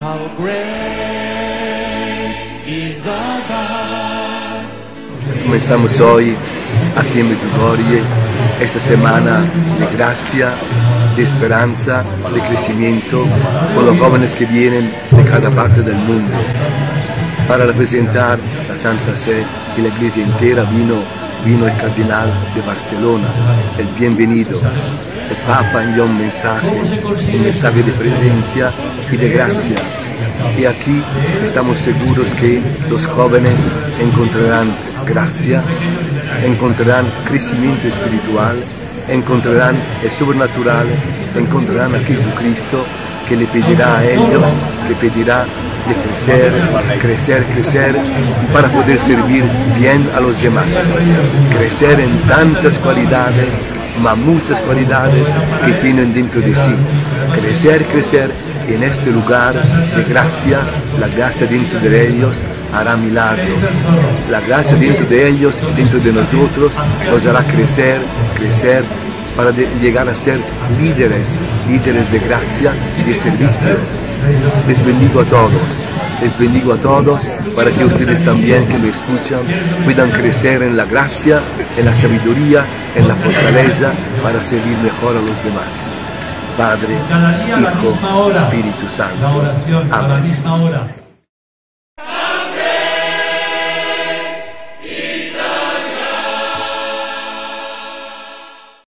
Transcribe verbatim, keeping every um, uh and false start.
How great is our God. Comenzamos hoy aquí en Medjugorje esta semana de gracia, de esperanza, de crecimiento con los jóvenes que vienen de cada parte del mundo. Para representar la Santa Sede y la Iglesia entera vino, vino el Cardenal de Barcelona, el bienvenido. El Papa envió un mensaje, un mensaje de presencia y de gracia. Y aquí estamos seguros que los jóvenes encontrarán gracia, encontrarán crecimiento espiritual, encontrarán el sobrenatural, encontrarán a Jesucristo que le pedirá a ellos, le pedirá de crecer, crecer, crecer para poder servir bien a los demás. Crecer en tantas cualidades, mas muchas cualidades que tienen dentro de sí. Crecer, crecer en este lugar de gracia, la gracia dentro de ellos hará milagros. La gracia dentro de ellos, dentro de nosotros, nos hará crecer, crecer para llegar a ser líderes, líderes de gracia y de servicio. Les bendigo a todos. Les bendigo a todos para que ustedes también que me escuchan puedan crecer en la gracia, en la sabiduría, en la fortaleza para servir mejor a los demás. Padre, Hijo, Espíritu Santo. Amén.